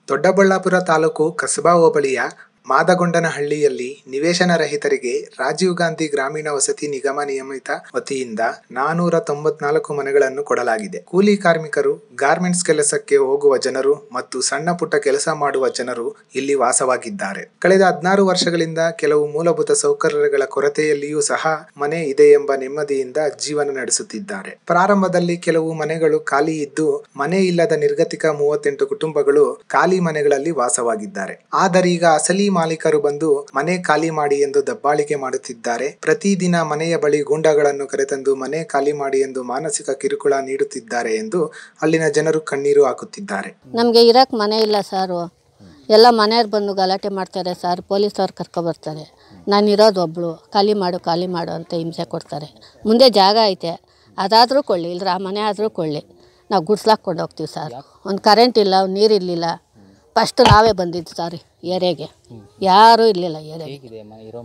ದೊಡ್ಡಬಳ್ಳಾಪುರ ತಾಲೂಕು ಕಸಬಾ ಹೋಬಳಿಯ ಮಾದಗೊಂಡನಹಳ್ಳಿಯಲ್ಲಿ ನಿವೇಶನ ರಹಿತರಿಗೆ ರಾಜೀವ್ ಗಾಂಧಿ ಗ್ರಾಮೀಣ ವಸತಿ ನಿಗಮ ನಿಯಮಿತ ವತಿಯಿಂದ 494 ಮನೆಗಳನ್ನು ಕೊಡಲಾಗಿದೆ. ಕೂಲಿ ಕಾರ್ಮಿಕರು, ಗಾರ್ಮೆಂಟ್ಸ್ ಕೆಲಸಕ್ಕೆ ಹೋಗುವ ಜನರು ಮತ್ತು ಸಣ್ಣ ಪುಟ್ಟ ಕೆಲಸ ಮಾಡುವ ಜನರು ಇಲ್ಲಿ ವಾಸವಾಗಿದ್ದಾರೆ. ಕಳೆದ 16 ವರ್ಷಗಳಿಂದ ಕೆಲವು ಮೂಲಭೂತ ಸೌಕರ್ಯಗಳ ಕೊರತೆಯಲ್ಲಿಯೂ ಸಹ ಮನೆ ಇದೆ ಎಂಬ ನೆಮ್ಮದಿಯಿಂದ ಜೀವನ ನಡೆಸುತ್ತಿದ್ದಾರೆ. ಪ್ರಾರಂಭದಲ್ಲಿ ಕೆಲವು ಮನೆಗಳು ಖಾಲಿ ಇದ್ದು ಮನೆ ಇಲ್ಲದ ನಿರ್ಗತಿಕ 38 ಕುಟುಂಬಗಳು ಖಾಲಿ ಮನೆಗಳಲ್ಲಿ ವಾಸವಾಗಿದ್ದಾರೆ. ಆದರೀಗ ಅಸಲಿ ಮಾಲೀಕರು ಬಂದು ಮನೆ ಖಾಲಿ ಮಾಡಿ ಎಂದು ದಬ್ಬಾಳಿಕೆ ಮಾಡುತ್ತಿದ್ದಾರೆ. ಪ್ರತಿದಿನ ಮನೆಯ ಬಳಿ ಗೂಂಡಾಗಳನ್ನು ಕರೆತಂದು ಮನೆ ಖಾಲಿ ಮಾಡಿ ಎಂದು ಮಾನಸಿಕ ಕಿರುಕುಳ ನೀಡುತ್ತಿದ್ದಾರೆ ಎಂದು ಅಲ್ಲಿನ ಜನರು ಕಣ್ಣೀರು ಹಾಕುತ್ತಿದ್ದಾರೆ. ನಮಗೆ ಇರಕ್ಕೆ ಮನೆ ಇಲ್ಲ ಸರ್, ಎಲ್ಲ ಮನೆಯವ್ರು ಬಂದು ಗಲಾಟೆ ಮಾಡ್ತಾರೆ ಸರ್, ಪೊಲೀಸವ್ರು ಕರ್ಕೊಬರ್ತಾರೆ. ನಾನು ಇರೋದು ಒಬ್ಳು, ಖಾಲಿ ಮಾಡು ಅಂತ ಹಿಂಸೆ ಕೊಡ್ತಾರೆ. ಮುಂದೆ ಜಾಗ ಐತೆ, ಅದಾದರೂ ಕೊಳ್ಳಿ, ಇಲ್ಲರ ಆ ಮನೆ ಆದರೂ ಕೊಳ್ಳಿ, ನಾವು ಗುಡ್ಸ್ಲಾಕೊಂಡು ಹೋಗ್ತೀವಿ ಸರ್. ಒಂದು ಕರೆಂಟ್ ಇಲ್ಲ, ನೀರು ಇರಲಿಲ್ಲ. ಫಸ್ಟ್ ನಾವೇ ಬಂದಿದ್ದು ಸರ್ ಏರಿಯಾಗೆ, ಯಾರೂ ಇರಲಿಲ್ಲ ಏರಿಯಾಗೆ.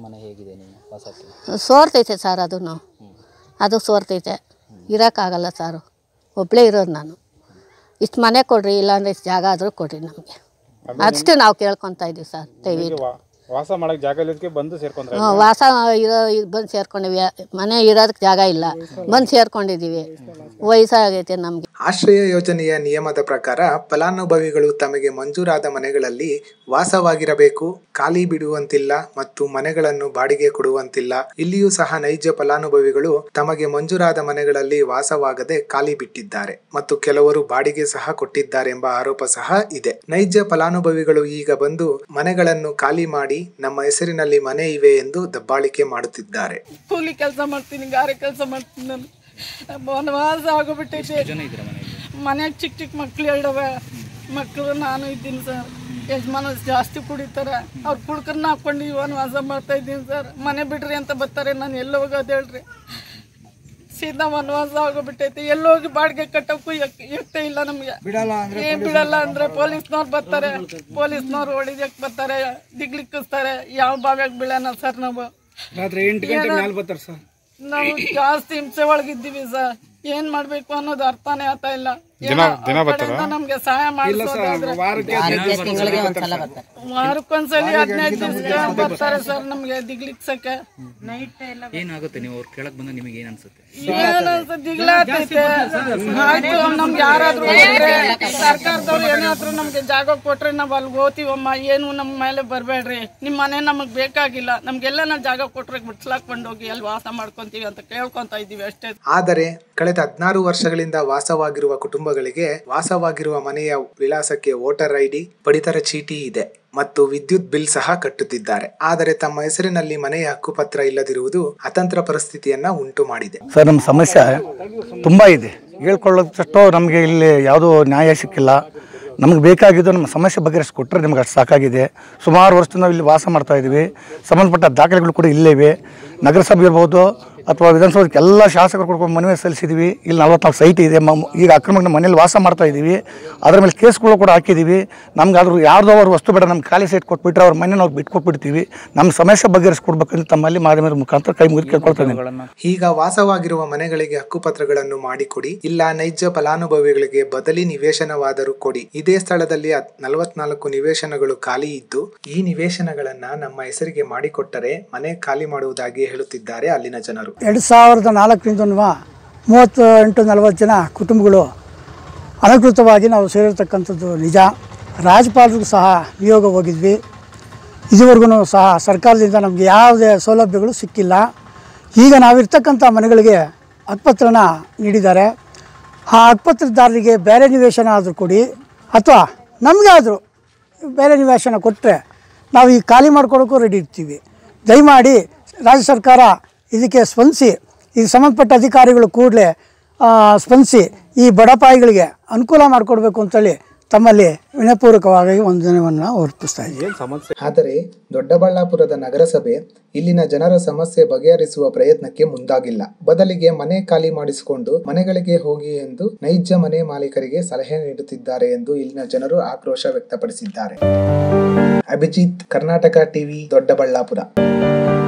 ಸೋರ್ತೈತೆ ಸರ್, ಅದು ಸೋರ್ತೈತೆ, ಇರೋಕ್ಕಾಗಲ್ಲ ಸರ್. ಒಬ್ಬಳೇ ಇರೋದು ನಾನು. ಇಷ್ಟು ಮನೆ ಕೊಡ್ರಿ, ಇಲ್ಲಾಂದರೆ ಇಷ್ಟು ಜಾಗ ಆದರೂ ಕೊಡ್ರಿ ನಮಗೆ, ಅಷ್ಟೇ ನಾವು ಕೇಳ್ಕೊತಾ ಇದ್ದೀವಿ ಸರ್. ದಯವಿಟ್ಟು ವಾಸ ಮಾಡೋಕ್ಕೆ ಜಾಗ ಇಲ್ಲದಕ್ಕೆ ಬಂದು ಸೇರ್ಕೊಂಡ್ರೆ ಬಂದು ಸೇರ್ಕೊಂಡಿವಿ. ಮನೆ ಇರೋದಕ್ಕೆ ಜಾಗ ಇಲ್ಲ, ಬಂದು ಸೇರ್ಕೊಂಡಿದ್ದೀವಿ. ವಯಸ್ಸಾಗೈತೆ ನಮಗೆ. ಆಶ್ರಯ ಯೋಜನೆಯ ನಿಯಮದ ಪ್ರಕಾರ ಫಲಾನುಭವಿಗಳು ತಮಗೆ ಮಂಜೂರಾದ ಮನೆಗಳಲ್ಲಿ ವಾಸವಾಗಿರಬೇಕು, ಖಾಲಿ ಬಿಡುವಂತಿಲ್ಲ ಮತ್ತು ಮನೆಗಳನ್ನು ಬಾಡಿಗೆ ಕೊಡುವಂತಿಲ್ಲ. ಇಲ್ಲಿಯೂ ಸಹ ನೈಜ ಫಲಾನುಭವಿಗಳು ತಮಗೆ ಮಂಜೂರಾದ ಮನೆಗಳಲ್ಲಿ ವಾಸವಾಗದೆ ಖಾಲಿ ಬಿಟ್ಟಿದ್ದಾರೆ ಮತ್ತು ಕೆಲವರು ಬಾಡಿಗೆ ಸಹ ಕೊಟ್ಟಿದ್ದಾರೆ ಎಂಬ ಆರೋಪ ಸಹ ಇದೆ. ನೈಜ ಫಲಾನುಭವಿಗಳು ಈಗ ಬಂದು ಮನೆಗಳನ್ನು ಖಾಲಿ ಮಾಡಿ ನಮ್ಮ ಹೆಸರಿನಲ್ಲಿ ಮನೆ ಇವೆ ಎಂದು ದಬ್ಬಾಳಿಕೆ ಮಾಡುತ್ತಿದ್ದಾರೆ. ಕೂಲಿ ಕೆಲಸ ಮಾಡ್ತೀನಿ, ಗಾರೆ ಕೆಲಸ ಮಾಡ್ತೀನಿ, ನಾನು ವನವಾಸ ಆಗೋಗ್ಬಿಟ್ಟೈತೆ. ಮನೆಯಾಗ ಚಿಕ್ಕ ಮಕ್ಳು ಎರಡವೆ ಮಕ್ಕಳು, ನಾನು ಇದ್ದೀನಿ ಸರ್. ಯಜಮಾನ ಜಾಸ್ತಿ ಕುಡಿತಾರೆ, ಅವ್ರು ಕುಡ್ಕರ್ನ ಹಾಕೊಂಡು ವನವಾಸ ಮಾಡ್ತಾ ಇದ್ದೀನಿ ಸರ್. ಮನೆ ಬಿಡ್ರಿ ಅಂತ ಬರ್ತಾರೆ, ನಾನು ಎಲ್ಲಿ ಹೋಗೋದು ಹೇಳ್ರಿ. ಸೀದಾ ವನವಾಸ ಆಗೋಗ್ಬಿಟ್ಟೈತೆ. ಎಲ್ಲೋಗಿ ಬಾಡಿಗೆ ಕಟ್ಟೋಕ್ಕೂ ಎಷ್ಟೇ ಇಲ್ಲ ನಮಗೆ. ಬಿಡಲ್ಲ ಅಂದ್ರೆ ಪೊಲೀಸ್ನವ್ರು ಬರ್ತಾರೆ, ಪೊಲೀಸ್ನವ್ರು ಹೊಡಿದಕ್ಕೆ ಬರ್ತಾರೆ, ದಿಗ್ಲಿಕ್ಕಿಸ್ತಾರೆ. ಯಾವ ಭಾವ್ಯಾಗ ಬೀಳೋಣ ಸರ್ ನಾವು. ರಾತ್ರಿ 8 ಗಂಟೆ ಮೇಲೆ ಬರ್ತಾರೆ ಸರ್. ನಾವು ಜಾಸ್ತಿ ಹಿಂಸೆ ಒಳಗಿದ್ದೀವಿ ಸರ್. ಏನ್ ಮಾಡ್ಬೇಕು ಅನ್ನೋದು ಅರ್ಥನೇ ಆಗ್ತಾ ಇಲ್ಲ. ನಮ್ಗೆ ಸಹಾಯ ಮಾಡಿಸೋದಾದ್ರೆ ವಾರಕ್ಕೊಂದ್ಸಲಿ 15 ದಿವಸ ಬರ್ತಾರೆ ಸರ್ ನಮ್ಗೆ ದಿಗ್ಲಿಕ್ಸಕ್ಕೆ. ಏನಾಗುತ್ತೆ ನೀವು ಅವ್ರು ಕೇಳಕ್ ಬಂದ ನಿಮಗೆ ಏನ್ ಅನ್ಸುತ್ತೆ? ದಿಗ್ಲಾತೈತೆ. ಆಯ್ತು, ನಮ್ಗೆ ಯಾರಾದ್ರೂ ಸರ್ಕಾರದವ್ರು ಏನಾದ್ರು ನಮ್ಗೆ ಜಾಗ ಕೊಟ್ರೆ ನಾವ್ ಅಲ್ಲಿ ಹೋಗ್ತೀವಮ್ಮ. ಏನು ನಮ್ಮ ಮೇಲೆ ಬರ್ಬೇಡ್ರಿ, ನಿಮ್ ಮನೆ ನಮಗ್ ಬೇಕಾಗಿಲ್ಲ, ನಮ್ಗೆಲ್ಲ ನಾವು ಜಾಗ ಕೊಟ್ರೆ ಬಿಡ್ಸ್ಲಾಕೊಂಡು ಹೋಗಿ ಅಲ್ಲಿ ವಾಸ ಮಾಡ್ಕೊಂತೀವಿ ಅಂತ ಕೇಳ್ಕೊಂತ ಇದೀವಿ ಅಷ್ಟೇ. ಆದರೆ ಕಳೆದ 16 ವರ್ಷಗಳಿಂದ ವಾಸವಾಗಿರುವ ಕುಟುಂಬಗಳಿಗೆ ವಾಸವಾಗಿರುವ ಮನೆಯ ವಿಳಾಸಕ್ಕೆ ವೋಟರ್ ಐಡಿ, ಪಡಿತರ ಚೀಟಿ ಇದೆ ಮತ್ತು ವಿದ್ಯುತ್ ಬಿಲ್ ಸಹ ಕಟ್ಟುತ್ತಿದ್ದಾರೆ. ಆದರೆ ತಮ್ಮ ಹೆಸರಿನಲ್ಲಿ ಮನೆಯ ಹಕ್ಕುಪತ್ರ ಇಲ್ಲದಿರುವುದು ಅತಂತ್ರ ಪರಿಸ್ಥಿತಿಯನ್ನ ಉಂಟು ಮಾಡಿದೆ. ಸರ್, ನಮ್ಮ ಸಮಸ್ಯೆ ತುಂಬಾ ಇದೆ. ಹೇಳ್ಕೊಳ್ಳೋದಷ್ಟು ನಮಗೆ ಇಲ್ಲಿ ಯಾವುದೋ ನ್ಯಾಯ ಸಿಕ್ಕಿಲ್ಲ. ನಮಗೆ ಬೇಕಾಗಿದ್ದು ನಮ್ಮ ಸಮಸ್ಯೆ ಬಗೆಹರಿಸಿಕೊಟ್ರೆ ನಿಮ್ಗೆ ಅಷ್ಟು ಸಾಕಾಗಿದೆ. ಸುಮಾರು ವರ್ಷದಿಂದ ನಾವು ಇಲ್ಲಿ ವಾಸ ಮಾಡ್ತಾ ಇದ್ದೀವಿ. ಸಂಬಂಧಪಟ್ಟ ದಾಖಲೆಗಳು ಕೂಡ ಇಲ್ಲೇ ಇವೆ. ನಗರಸಭೆ ಇರ್ಬೋದು ಅಥವಾ ವಿಧಾನಸೌಧಕ್ಕೆ ಎಲ್ಲ ಶಾಸಕರು ಕೊಡ್ಕೊಂಡು ಮನವಿ ಸಲ್ಲಿಸಿದ್ದೀವಿ. ಇಲ್ಲಿ 44 ಸೈಟ್ ಇದೆ. ಈಗ ಅಕ್ರಮಕ್ಕೆ ಮನೇಲಿ ವಾಸ ಮಾಡ್ತಾ ಇದ್ದೀವಿ. ಅದರ ಮೇಲೆ ಕೇಸ್ಗಳು ಕೂಡ ಹಾಕಿದ್ದೀವಿ. ನಮ್ಗೆ ಆದರೂ ಯಾರ್ದೋ ಅವ್ರ ವಸ್ತು ಬೇಡ, ನಮ್ಗೆ ಖಾಲಿ ಸೈಟ್ ಕೊಟ್ಬಿಟ್ರೆ ಅವ್ರ ಮನೆ ನಾವು ಬಿಟ್ಕೊಟ್ಬಿಡ್ತೀವಿ. ನಮ್ಮ ಸಮಸ್ಯೆ ಬಗೆಹರಿಸ್ಕೊಡ್ಬೇಕಂತ ತಮ್ಮಲ್ಲಿ ಮಾಧ್ಯಮದ ಮುಖಾಂತರ ಕೈ ಮುಗಿದು ಕೇಳ್ಕೊಳ್ತೇನೆ. ಈಗ ವಾಸವಾಗಿರುವ ಮನೆಗಳಿಗೆ ಹಕ್ಕುಪತ್ರಗಳನ್ನು ಮಾಡಿಕೊಡಿ, ಇಲ್ಲ ನೈಜ ಫಲಾನುಭವಿಗಳಿಗೆ ಬದಲಿ ನಿವೇಶನವಾದರೂ ಕೊಡಿ. ಇದೇ ಸ್ಥಳದಲ್ಲಿ 44 ನಿವೇಶನಗಳು ಖಾಲಿ ಇದ್ದು ಈ ನಿವೇಶನಗಳನ್ನ ನಮ್ಮ ಹೆಸರಿಗೆ ಮಾಡಿಕೊಟ್ಟರೆ ಮನೆ ಖಾಲಿ ಮಾಡುವುದಾಗಿ ಹೇಳುತ್ತಿದ್ದಾರೆ ಅಲ್ಲಿನ ಜನರು. 2004ರಿಂದ 38-40 ಜನ ಕುಟುಂಬಗಳು ಅನಧಿಕೃತವಾಗಿ ನಾವು ಸೇರಿರ್ತಕ್ಕಂಥದ್ದು ನಿಜ. ರಾಜ್ಯಪಾಲರಿಗೂ ಸಹ ನಿಯೋಗ ಹೋಗಿದ್ವಿ. ಇದುವರೆಗೂ ಸಹ ಸರ್ಕಾರದಿಂದ ನಮಗೆ ಯಾವುದೇ ಸೌಲಭ್ಯಗಳು ಸಿಕ್ಕಿಲ್ಲ. ಈಗ ನಾವಿರ್ತಕ್ಕಂಥ ಮನೆಗಳಿಗೆ ಹಕ್ಕುಪತ್ರನ ನೀಡಿದ್ದಾರೆ. ಆ ಹಕ್ಕುಪತ್ರದಾರರಿಗೆ ಬೇರೆ ನಿವೇಶನ ಆದರೂ ಕೊಡಿ, ಅಥವಾ ನಮಗೆ ಆದರೂ ಬೇರೆ ನಿವೇಶನ ಕೊಟ್ಟರೆ ನಾವು ಈ ಖಾಲಿ ಮಾಡ್ಕೊಡೋಕ್ಕೂ ರೆಡಿ ಇರ್ತೀವಿ. ದಯಮಾಡಿ ರಾಜ್ಯ ಸರ್ಕಾರ ಇದಕ್ಕೆ ಸ್ಪಂದಿಸಿ, ಇದಕ್ಕೆ ಸಂಬಂಧಪಟ್ಟ ಅಧಿಕಾರಿಗಳು ಕೂಡಲೇ ಸ್ಪಂದಿಸಿ ಈ ಬಡಪಾಯಿಗಳಿಗೆ ಅನುಕೂಲ ಮಾಡಿಕೊಡ್ಬೇಕು ಅಂತೇಳಿ ತಮ್ಮಲ್ಲಿ ವಿನಯಪೂರ್ವಕವಾಗಿ ವಂದನೆಯನ್ನು ಅರ್ಪಿಸ್ತಾ ಇದ್ದೀವಿ. ಆದರೆ ದೊಡ್ಡಬಳ್ಳಾಪುರದ ನಗರಸಭೆ ಇಲ್ಲಿನ ಜನರ ಸಮಸ್ಯೆ ಬಗೆಹರಿಸುವ ಪ್ರಯತ್ನಕ್ಕೆ ಮುಂದಾಗಿಲ್ಲ. ಬದಲಿಗೆ ಮನೆ ಖಾಲಿ ಮಾಡಿಸಿಕೊಂಡು ಮನೆಗಳಿಗೆ ಹೋಗಿ ಎಂದು ನೈಜ ಮನೆ ಮಾಲೀಕರಿಗೆ ಸಲಹೆ ನೀಡುತ್ತಿದ್ದಾರೆ ಎಂದು ಇಲ್ಲಿನ ಜನರು ಆಕ್ರೋಶ ವ್ಯಕ್ತಪಡಿಸಿದ್ದಾರೆ. ಅಭಿಜಿತ್, ಕರ್ನಾಟಕ ಟಿವಿ, ದೊಡ್ಡಬಳ್ಳಾಪುರ.